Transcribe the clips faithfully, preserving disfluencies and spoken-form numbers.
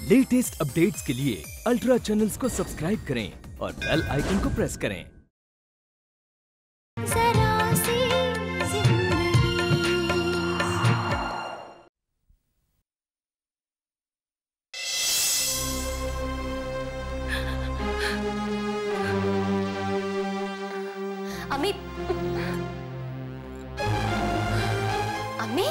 Latest updates के लिए ultra channels को सब्सक्राइब करें और बेल आइकन को प्रेस करें। जरा सी अम्मी, अम्मी,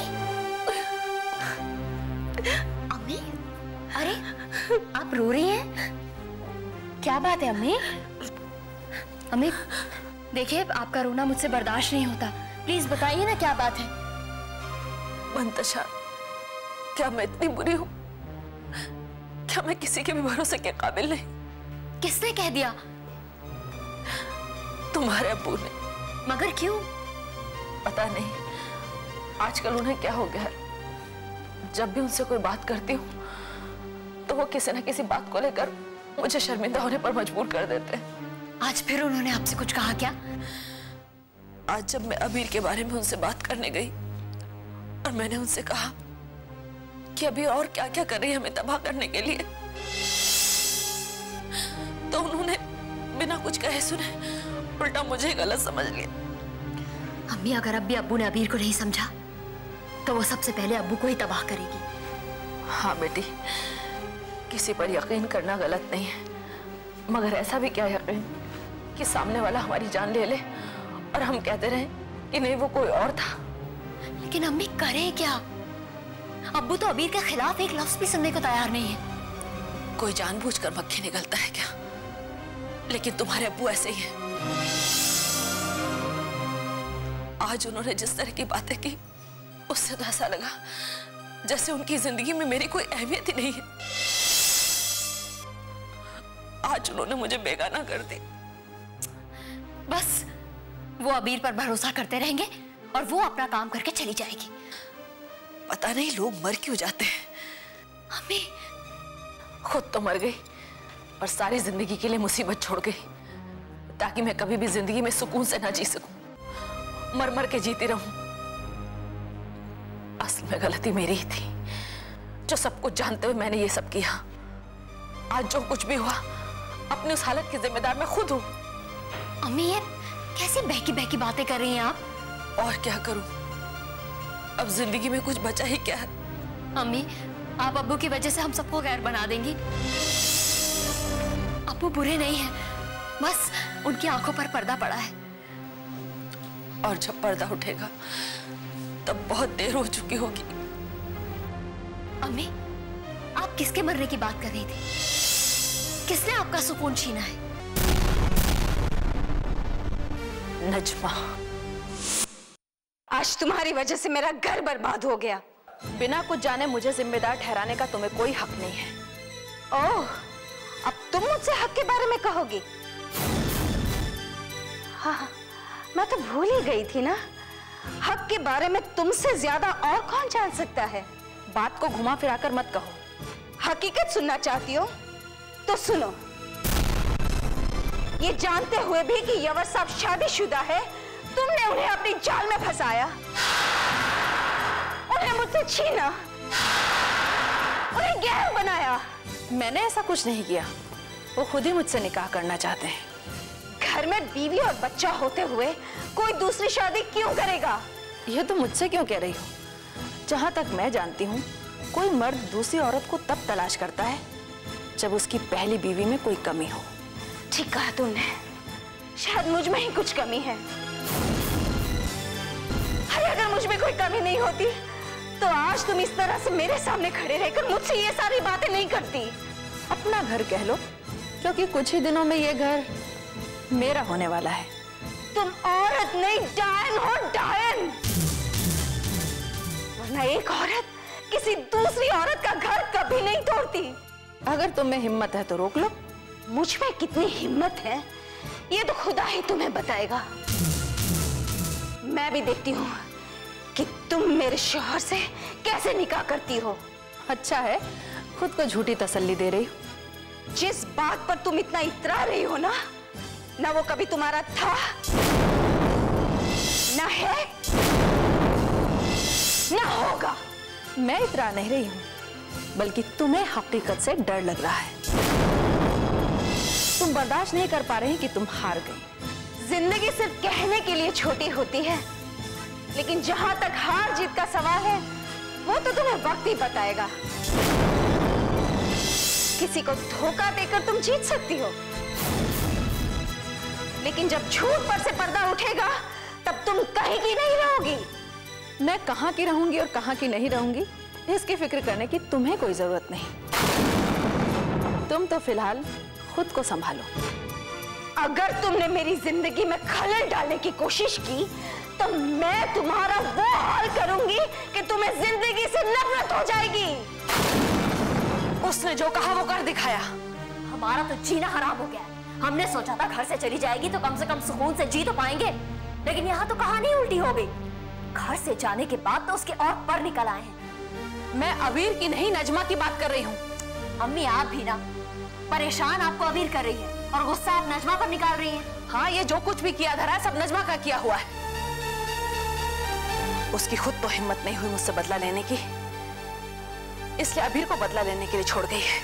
अम्मी, अरे आप रो रही हैं? क्या बात है अम्मी? अम्मी देखिए, आपका रोना मुझसे बर्दाश्त नहीं होता। प्लीज बताइए ना क्या बात है। मंतशा, क्या मैं इतनी बुरी हूँ? क्या मैं किसी के भी भरोसे के काबिल नहीं? किसने कह दिया? तुम्हारे अब्बू ने। मगर क्यों? पता नहीं, आजकल उन्हें क्या हो गया है। जब भी उनसे कोई बात करती हूँ तो वो किसी न किसी बात को लेकर मुझे शर्मिंदा होने पर मजबूर कर देते हैं। आज फिर उन्होंने आपसे कुछ कहा क्या? आज जब मैं अबीर के बारे में उनसे बात करने गई और मैंने उनसे कहा कि अबीर और क्या क्या कर रही है हमें तबाह करने के लिए, तो उन्होंने बिना कुछ कहे सुने उल्टा मुझे गलत समझ लिया। अम्मी, अगर अब भी अब्बू ने अबीर को नहीं समझा तो वो सबसे पहले अब्बू को ही तबाह करेगी। हाँ बेटी, किसी पर यकीन करना गलत नहीं है, मगर ऐसा भी क्या यकीन कि सामने वाला हमारी जान ले ले और हम कहते रहे कि नहीं वो कोई और था। लेकिन अम्मी करें क्या? अब्बू तो अबीर के खिलाफ एक लफ्ज भी सुनने को तैयार नहीं है। कोई जानबूझकर मक्खी निकलता है क्या? लेकिन तुम्हारे अब्बू ऐसे ही हैं। आज उन्होंने जिस तरह की बातें की उससे तो ऐसा लगा जैसे उनकी जिंदगी में मेरी कोई अहमियत ही नहीं है। आज उन्होंने मुझे बेगाना कर दी। बस वो अबीर पर भरोसा करते रहेंगे और वो अपना काम करके चली जाएगी। पता नहीं लोग मर क्यों जाते हैं। अम्मी, खुद तो मर गई और सारी जिंदगी के लिए मुसीबत छोड़ गई ताकि मैं कभी भी जिंदगी में सुकून से ना जी सकूं, मर मर के जीती रहूं। असल में गलती मेरी ही थी, जो सब कुछ जानते हुए मैंने ये सब किया। आज जो कुछ भी हुआ अपनी उस हालत की जिम्मेदार मैं खुद हूं। अम्मी, ये कैसी बहकी बहकी बातें कर रही हैं आप? और क्या करूं, अब जिंदगी में कुछ बचा ही क्या है। अम्मी, आप अब्बू की वजह से हम सबको गैर बना देंगी। अब्बू बुरे नहीं हैं, बस उनकी आंखों पर पर्दा पड़ा है। और जब पर्दा उठेगा तब बहुत देर हो चुकी होगी। अम्मी, आप किसके मरने की बात कर रही थी? किसने आपका सुकून छीना है? नजमा, आज तुम्हारी वजह से मेरा घर बर्बाद हो गया। बिना कुछ जाने मुझे जिम्मेदार ठहराने का तुम्हें कोई हक नहीं है। ओह, अब तुम मुझसे हक के बारे में कहोगी? हाँ, मैं तो भूल ही गई थी ना। हक के बारे में तुमसे ज्यादा और कौन जान सकता है? बात को घुमा फिराकर मत कहो। हकीकत सुनना चाहती हो तो सुनो। ये जानते हुए भी कि यवर साहब शादीशुदा है, तुमने उन्हें अपनी जाल में फंसाया, उन्हें मुझसे छीना, उन्हें गैर बनाया। मैंने ऐसा कुछ नहीं किया, वो खुद ही मुझसे निकाह करना चाहते हैं। घर में बीवी और बच्चा होते हुए कोई दूसरी शादी क्यों करेगा? ये तो मुझसे क्यों कह रही हो? जहां तक मैं जानती हूँ, कोई मर्द दूसरी औरत को तब तलाश करता है जब उसकी पहली बीवी में कोई कमी हो। ठीक कहा तुमने, शायद मुझ में ही कुछ कमी है। अरे अगर मुझ में कोई कमी नहीं होती तो आज तुम इस तरह से मेरे सामने खड़े रहकर मुझसे ये सारी बातें नहीं करती। अपना घर कह लो, क्योंकि कुछ ही दिनों में ये घर मेरा होने वाला है। तुम औरत नहीं, डायन हो, डायन। वरना एक औरत किसी दूसरी औरत का घर कभी नहीं तोड़ती। अगर तुम में हिम्मत है तो रोक लो। मुझ में कितनी हिम्मत है ये तो खुदा ही तुम्हें बताएगा। मैं भी देखती हूँ कि तुम मेरे शौहर से कैसे निकाह करती हो। अच्छा है, खुद को झूठी तसल्ली दे रही हो। जिस बात पर तुम इतना इतरा रही हो ना, ना वो कभी तुम्हारा था, ना है, ना होगा। मैं इतरा नहीं रही हूँ, बल्कि तुम्हें हकीकत से डर लग रहा है। तुम बर्दाश्त नहीं कर पा रहे कि तुम हार गई। जिंदगी सिर्फ कहने के लिए छोटी होती है, लेकिन जहां तक हार जीत का सवाल है वो तो तुम्हें वक्त ही बताएगा। किसी को धोखा देकर तुम जीत सकती हो, लेकिन जब झूठ पर से पर्दा उठेगा तब तुम कहीं की नहीं रहोगी। मैं कहां की रहूंगी और कहां की नहीं रहूंगी इसकी फिक्र करने की तुम्हें कोई जरूरत नहीं। तुम तो फिलहाल खुद को संभालो। अगर तुमने मेरी जिंदगी में खलल डालने की कोशिश की तो मैं तुम्हारा वो हाल करूंगी कि तुम्हें जिंदगी से नफरत हो जाएगी। उसने जो कहा वो कर दिखाया। हमारा तो जीना हराम हो गया। हमने सोचा था घर से चली जाएगी तो कम से कम सुकून से जी तो पाएंगे, लेकिन यहाँ तो कहानी उल्टी हो गई। घर से जाने के बाद तो उसके और पर निकल आए हैं। मैं अबीर की नहीं नजमा की बात कर रही हूँ। अम्मी आप भी ना, परेशान आपको अबीर कर रही है और गुस्सा आप नजमा पर निकाल रही हैं। हाँ, ये जो कुछ भी किया धरा है सब नजमा का किया हुआ है। उसकी खुद तो हिम्मत नहीं हुई मुझसे बदला लेने की, इसलिए अबीर को बदला लेने के लिए छोड़ गई है।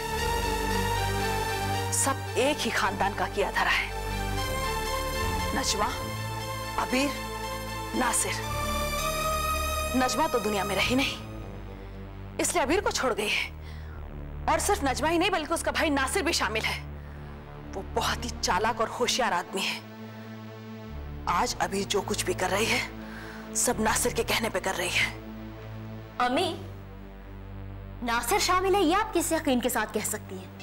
सब एक ही खानदान का किया धरा है। नजमा, अबीर, नासिर। नजमा तो दुनिया में रही नहीं, इसलिए अबीर को छोड़ गई है। और सिर्फ नजमा ही नहीं बल्कि उसका भाई नासिर भी शामिल है। वो बहुत ही चालाक और होशियार आदमी है। आज अबीर जो कुछ भी कर रही है सब नासिर के कहने पे कर रही है। अम्मी, नासिर शामिल है ये आप किस यकीन के साथ कह सकती हैं?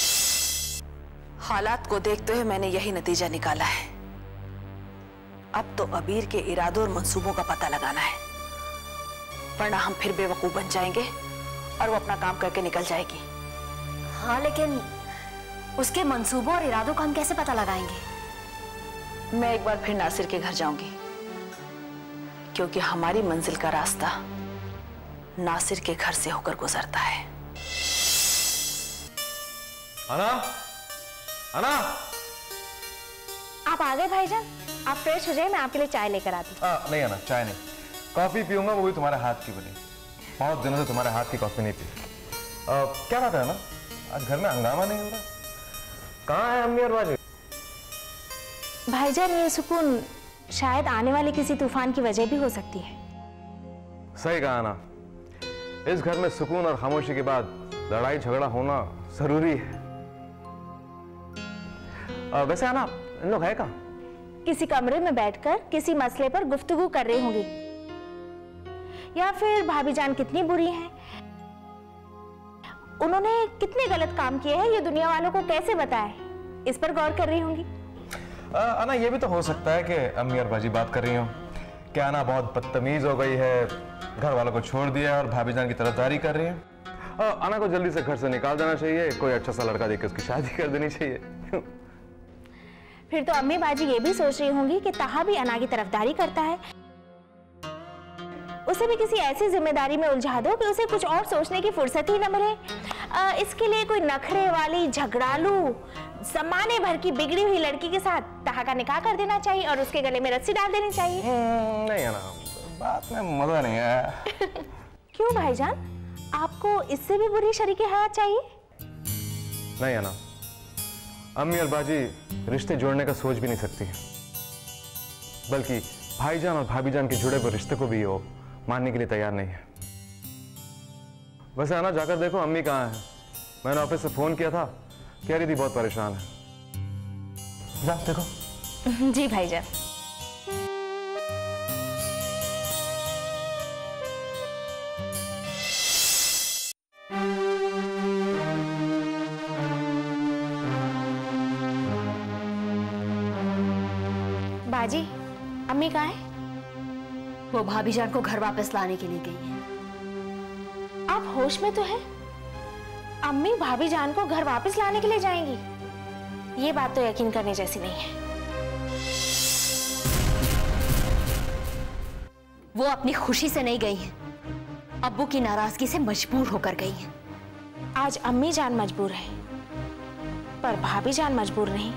हालात को देखते हुए मैंने यही नतीजा निकाला है। अब तो अबीर के इरादों और मंसूबों का पता लगाना है, वरना हम फिर बेवकूफ बन जाएंगे और वो अपना काम करके निकल जाएगी। हाँ, लेकिन उसके मंसूबों और इरादों का हम कैसे पता लगाएंगे? मैं एक बार फिर नासिर के घर जाऊंगी, क्योंकि हमारी मंजिल का रास्ता नासिर के घर से होकर गुजरता है। अना, अना, आप आ गए भाईजान? आप फ्रेश हो जाए, मैं आपके लिए चाय लेकर आती हूँ। आ, नहीं आना, चाय नहीं, कॉफी पीऊंगा, वो भी तुम्हारे हाथ की बनी। बहुत दिनों से तुम्हारे हाथ की कॉफी नहीं पी। आ, क्या बात है ना, आज घर में हंगामा नहीं हो रहा? कहाँ है अम्मी और बाजी? भाईजान, ये सुकून शायद आने वाले किसी तूफान की वजह भी हो सकती है। सही कहा ना, इस घर में सुकून और खामोशी के बाद लड़ाई झगड़ा होना जरूरी है। आ, वैसे आना, इन लोग है कहाँ? किसी कमरे में बैठकर किसी मसले पर गुफ्तगू कर रही होंगी, या फिर भाभी जान कितनी बुरी हैं, उन्होंने कितने गलत काम किए हैं ये दुनिया वालों को कैसे बताएं, इस पर गौर कर रही होंगी। आना, ये भी तो हो सकता है कि अम्मी और बाजी बात कर रही हो कि आना बहुत बदतमीज हो गई है, घर वालों को छोड़ दिया और भाभी जान की तरफदारी कर रही है। आना को जल्दी से घर से निकाल देना चाहिए, कोई अच्छा सा लड़का देकर उसकी शादी कर देनी चाहिए। फिर तो अम्मी बाजी ये भी सोच रही होंगी कि ताहा भी अना की तरफदारी करता है, उसे भी किसी ऐसी जिम्मेदारी में उलझा दो कि उसे कुछ और सोचने की फुर्सत ही न मिले। आ, इसके लिए कोई नखरे वाली झगड़ालू जमाने भर की बिगड़ी हुई लड़की के साथ ताहा का निकाह कर देना चाहिए और उसके गले में रस्सी डाल देनी चाहिए। नहीं है ना, बात में मजा नहीं है। क्यों भाईजान, आपको इससे भी बुरी शरीके हयात चाहिए? नहीं है ना, अम्मी और बाजी रिश्ते जोड़ने का सोच भी नहीं सकती, बल्कि भाईजान और भाभीजान के जुड़े हुए रिश्ते को भी वो मानने के लिए तैयार नहीं है। वैसे आना, जाकर देखो अम्मी कहाँ है। मैंने ऑफिस से फोन किया था, कह रही थी बहुत परेशान है। जा देखो। जी भाईजान। बाजी, अम्मी कहाँ है? वो भाभी जान को घर वापस लाने के लिए गई है। आप होश में तो हैं? अम्मी भाभी जान को घर वापस लाने के लिए जाएंगी? ये बात तो यकीन करने जैसी नहीं है। वो अपनी खुशी से नहीं गई है, अब्बू की नाराजगी से मजबूर होकर गई है। आज अम्मी जान मजबूर है, पर भाभी जान मजबूर नहीं।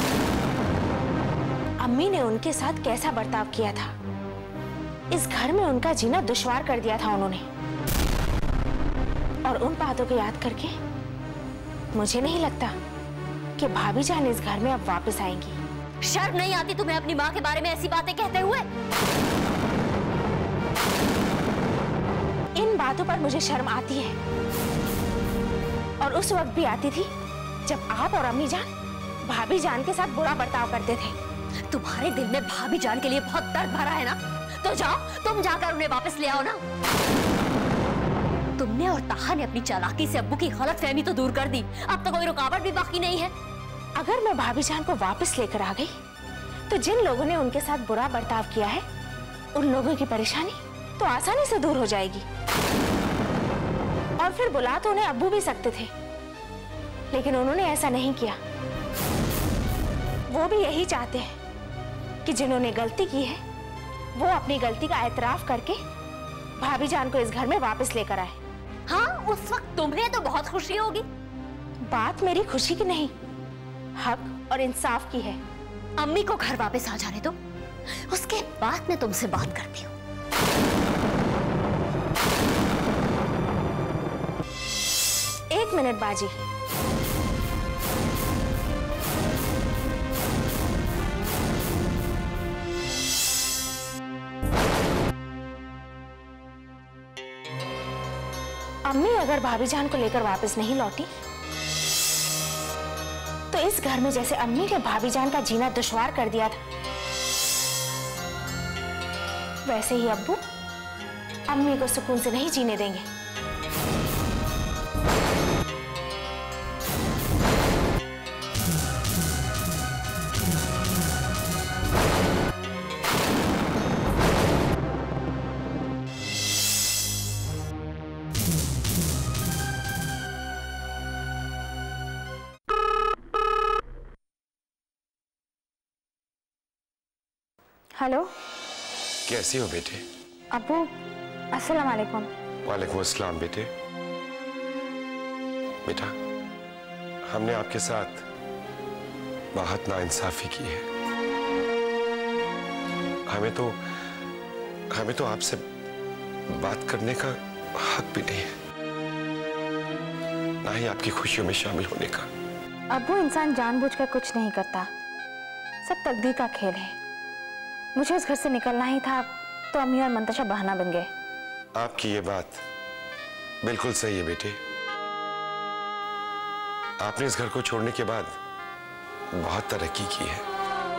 अम्मी ने उनके साथ कैसा बर्ताव किया था, इस घर में उनका जीना दुश्वार कर दिया था उन्होंने, और उन बातों को याद करके मुझे नहीं लगता कि भाभी जान इस घर में अब वापस आएंगी। शर्म नहीं आती तुम्हें अपनी माँ के बारे में ऐसी बातें कहते हुए? इन बातों पर मुझे शर्म आती है, और उस वक्त भी आती थी जब आप और अम्मी जान भाभी जान के साथ बुरा बर्ताव करते थे। तुम्हारे दिल में भाभी जान के लिए बहुत दर्द भरा है ना, तो जाओ तुम जाकर उन्हें वापस ले आओ ना। तुमने और ताहा ने अपनी चालाकी से अब्बू की गलतफहमी तो दूर कर दी, अब तो कोई रुकावट भी बाकी नहीं है। अगर मैं भाभी जान को वापस लेकर आ गई तो जिन लोगों ने उनके साथ बुरा बर्ताव किया है उन लोगों की परेशानी तो आसानी से दूर हो जाएगी। और फिर बुला तो उन्हें अब्बू भी सकते थे, लेकिन उन्होंने ऐसा नहीं किया। वो भी यही चाहते हैं कि जिन्होंने गलती की है वो अपनी गलती का एतराफ करके भाभी जान को इस घर में वापस लेकर आए। हाँ, उस वक्त तुम्हें तो बहुत खुशी होगी। बात मेरी खुशी की नहीं, हक और इंसाफ की है। अम्मी को घर वापस आ जाने दो, उसके बाद मैं तुमसे बात करती हूँ। एक मिनट बाजी, अम्मी अगर भाभी जान को लेकर वापस नहीं लौटी तो इस घर में जैसे अम्मी ने भाभी जान का जीना दुश्वार कर दिया था, वैसे ही अब्बू अम्मी को सुकून से नहीं जीने देंगे। हेलो, कैसी हो बेटे? अब्बू अस्सलाम वालेकुम। वालेकुम अस्सलाम बेटे। बेटा, हमने आपके साथ बहुत नाइंसाफी की है। हमें तो हमें तो आपसे बात करने का हक भी नहीं है, ना ही आपकी खुशियों में शामिल होने का। अब्बू, इंसान जानबूझकर कुछ नहीं करता, सब तकदीर का खेल है। मुझे उस घर से निकलना ही था तो अम्मी और मंतशा बहाना बन गए। आपकी ये बात बिल्कुल सही है बेटे। आपने इस घर को छोड़ने के बाद बहुत तरक्की की है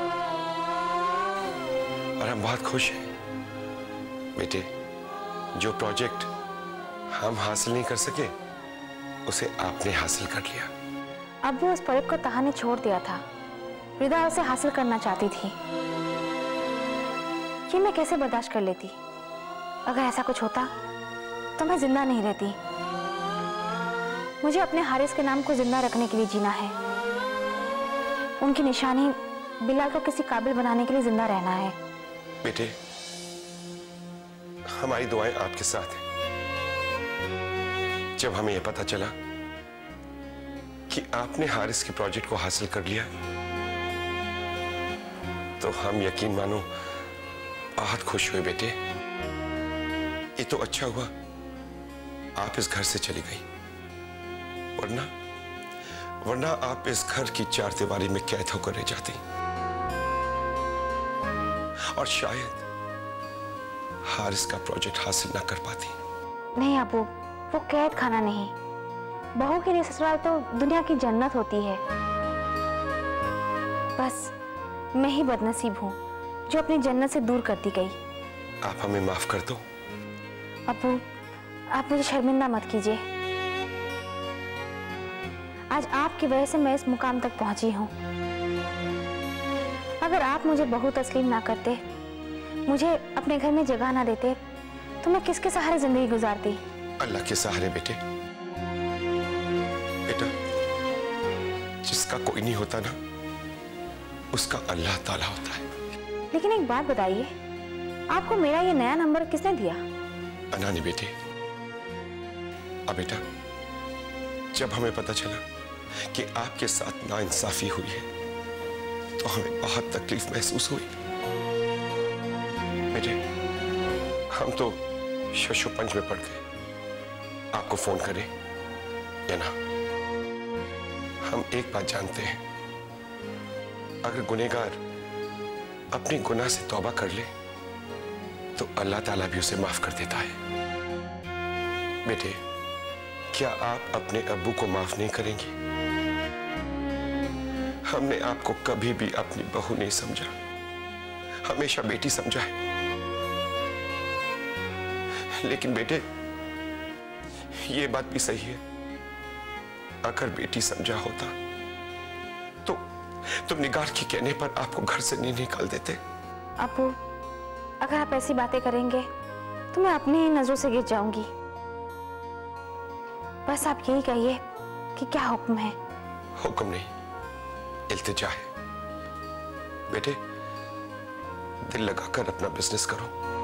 और हम बहुत खुश हैं बेटे। जो प्रोजेक्ट हम हासिल नहीं कर सके उसे आपने हासिल कर लिया। अब्बू, उस प्रोजेक्ट को ताहा ने छोड़ दिया था, रिदा उसे हासिल करना चाहती थी। ये मैं कैसे बर्दाश्त कर लेती? अगर ऐसा कुछ होता तो मैं जिंदा नहीं रहती। मुझे अपने हारिस के नाम को जिंदा रखने के लिए जीना है। उनकी निशानी बिलाल को किसी काबिल बनाने के लिए जिंदा रहना है। बेटे, हमारी दुआएं आपके साथ हैं। जब हमें यह पता चला कि आपने हारिस के प्रोजेक्ट को हासिल कर लिया तो हम यकीन मानो बहुत खुश हुए बेटे। ये तो अच्छा हुआ आप इस घर से चली गई, वरना वरना आप इस घर की चार दीवारी में कैद होकर रह जाती और शायद हारिस का प्रोजेक्ट हासिल ना कर पाती। नहीं अब्बू, वो कैद खाना नहीं। बहू के लिए ससुराल तो दुनिया की जन्नत होती है। बस मैं ही बदनसीब हूँ जो अपनी जन्नत से दूर कर दी गई। आप हमें माफ कर दो। अब्बू, आप मुझे शर्मिंदा मत कीजिए। आज आपकी वजह से मैं इस मुकाम तक पहुंची हूँ। अगर आप मुझे बहू तस्लीम ना करते, मुझे अपने घर में जगह ना देते, तो मैं किसके सहारे जिंदगी गुजारती? अल्लाह के सहारे बेटे। बेटा, जिसका कोई नहीं होता ना, उसका अल्लाह ताला होता है। लेकिन एक बात बताइए, आपको मेरा ये नया नंबर किसने दिया? अनानी बेटे। अब बेटा, जब हमें पता चला कि आपके साथ नाइंसाफी हुई है तो हमें बहुत तकलीफ महसूस हुई। बेटे, हम तो शशो पंच में पड़ गए। आपको फोन करें या ना, हम एक बात जानते हैं, अगर गुनहगार अपनी गुनाह से तौबा कर ले तो अल्लाह ताला भी उसे माफ कर देता है। बेटे, क्या आप अपने अब्बू को माफ नहीं करेंगी? हमने आपको कभी भी अपनी बहू नहीं समझा, हमेशा बेटी समझा है। लेकिन बेटे, ये बात भी सही है, अगर बेटी समझा होता तो तुम निगार के कहने पर आपको घर से नहीं निकाल देते। अब्बू, अगर आप ऐसी बातें करेंगे तो मैं अपनी ही नजरों से गिर जाऊंगी। बस आप यही कहिए कि क्या हुक्म है। हुक्म नहीं, इल्तिजा है। बेटे, दिल लगाकर अपना बिजनेस करो,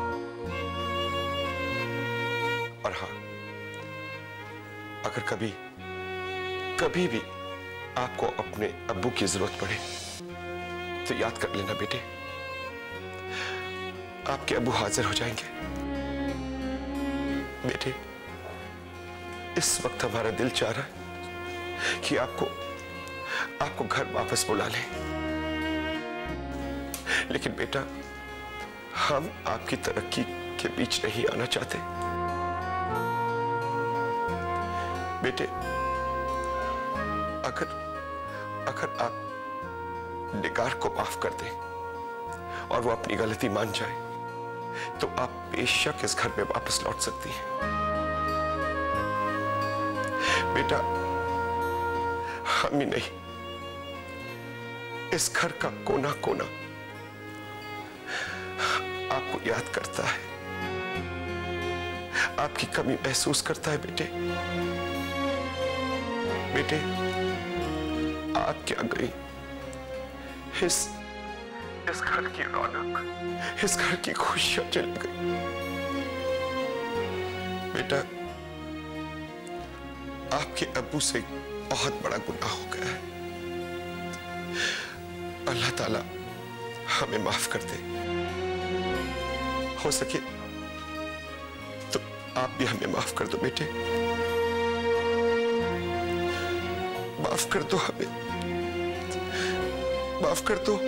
और हाँ, अगर कभी कभी भी आपको अपने अब्बू की जरूरत पड़े तो याद कर लेना बेटे, आपके अब्बू हाजिर हो जाएंगे। बेटे, इस वक्त हमारा दिल चाह रहा है कि आपको आपको घर वापस बुला लें, लेकिन बेटा, हम आपकी तरक्की के बीच नहीं आना चाहते। बेटे, अगर अगर आप निगार को माफ कर दें और वो अपनी गलती मान जाए तो आप बेशक इस घर में वापस लौट सकती हैं। बेटा, हम ही नहीं, इस घर का कोना कोना आपको याद करता है, आपकी कमी महसूस करता है। बेटे बेटे आप क्या गई, इस इस घर की रौनक, इस घर की खुशियां चली गई। बेटा, आपके अब्बू से बहुत बड़ा गुनाह हो गया है, अल्लाह ताला हमें माफ कर दे। हो सके तो आप भी हमें माफ कर दो बेटे, माफ कर दो हमें, माफ कर दो।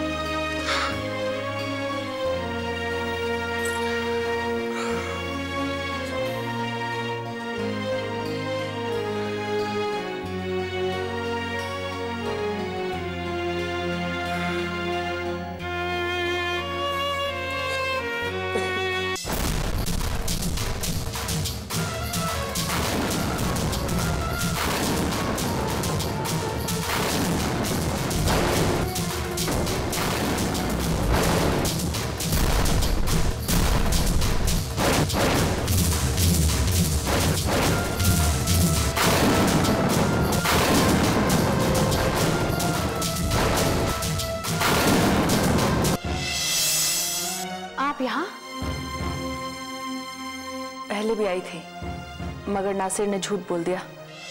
यहाँ पहले भी आई थी, मगर नासिर ने झूठ बोल दिया,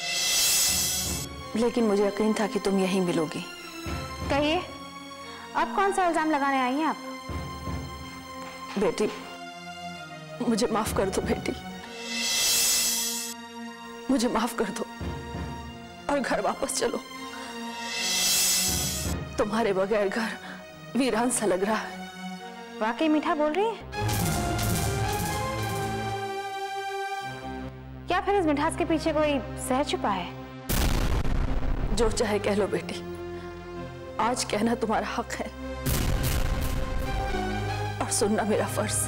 लेकिन मुझे यकीन था कि तुम यहीं मिलोगी। कहिए, अब कौन सा इल्जाम लगाने आई हैं आप? बेटी, मुझे माफ कर दो बेटी, मुझे माफ कर दो और घर वापस चलो। तुम्हारे बगैर घर वीरान सा लग रहा है। वाकई मीठा बोल रही है? क्या फिर इस मिठास के पीछे कोई सहर छुपा है? जो चाहे कह लो बेटी, आज कहना तुम्हारा हक है और सुनना मेरा फर्ज।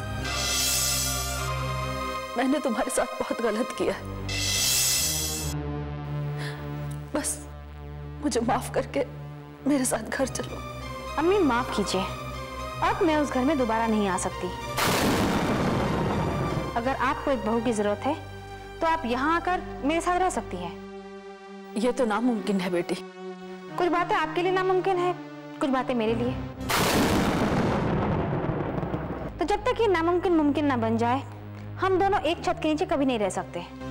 मैंने तुम्हारे साथ बहुत गलत किया है, बस मुझे माफ करके मेरे साथ घर चलो। अम्मी माफ कीजिए, अब मैं उस घर में दोबारा नहीं आ सकती। अगर आपको एक बहू की जरूरत है तो आप यहाँ आकर मेरे साथ रह सकती हैं। ये तो नामुमकिन है बेटी। कुछ बातें आपके लिए नामुमकिन है, कुछ बातें मेरे लिए। तो जब तक ये नामुमकिन मुमकिन ना बन जाए, हम दोनों एक छत के नीचे कभी नहीं रह सकते।